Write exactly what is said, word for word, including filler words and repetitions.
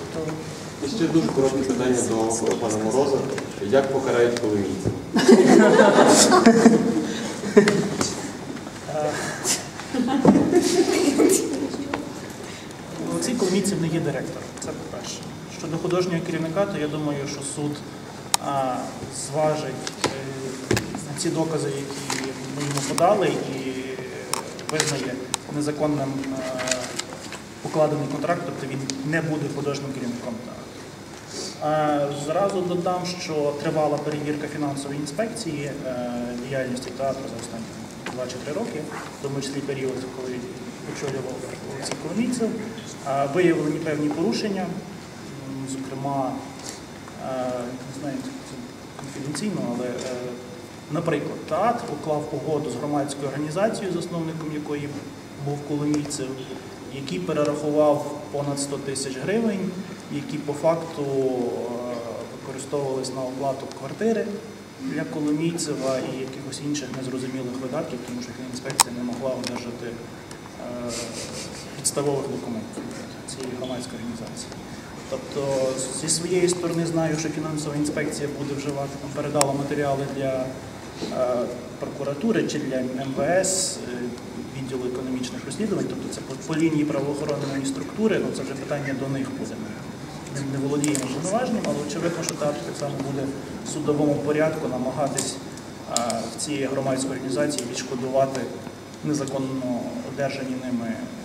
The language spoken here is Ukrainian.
Тобто... І ще дуже коротке питання до пана Мороза. Як покарають коломійців? Олексій Коломійцев не є директором, це по-перше. Щодо художнього керівника, то я думаю, що суд а, зважить е, ці докази, які ми йому подали, і визнає незаконним е, укладений контракт, тобто він не буде художнім керівником. А, зразу додам, що тривала перевірка фінансової інспекції е, діяльності театру за останні два чи три роки, в тому числі період, коли очолював Олексій Коломійцев. Виявлені певні порушення, зокрема, не знаю, це конфіденційно, але, наприклад, театр уклав угоду з громадською організацією, засновником якої був Коломійцев, який перерахував понад сто тисяч гривень, які по факту використовувалися на оплату квартири для Коломійцева і якихось інших незрозумілих видатків, тому що інспекція не могла одержати підставових документів цієї громадської організації. Тобто, зі своєї сторони знаю, що фінансова інспекція буде вживати, там, передала матеріали для е, прокуратури чи для ем ве ес, е, відділу економічних розслідувань, тобто це по, по лінії правоохоронної структури, ну, це вже питання до них буде. Ми не володіємо повноваженням, але очевидно, що театр так само буде в судовому порядку намагатись е, в цієї громадської організації відшкодувати незаконно одержані ними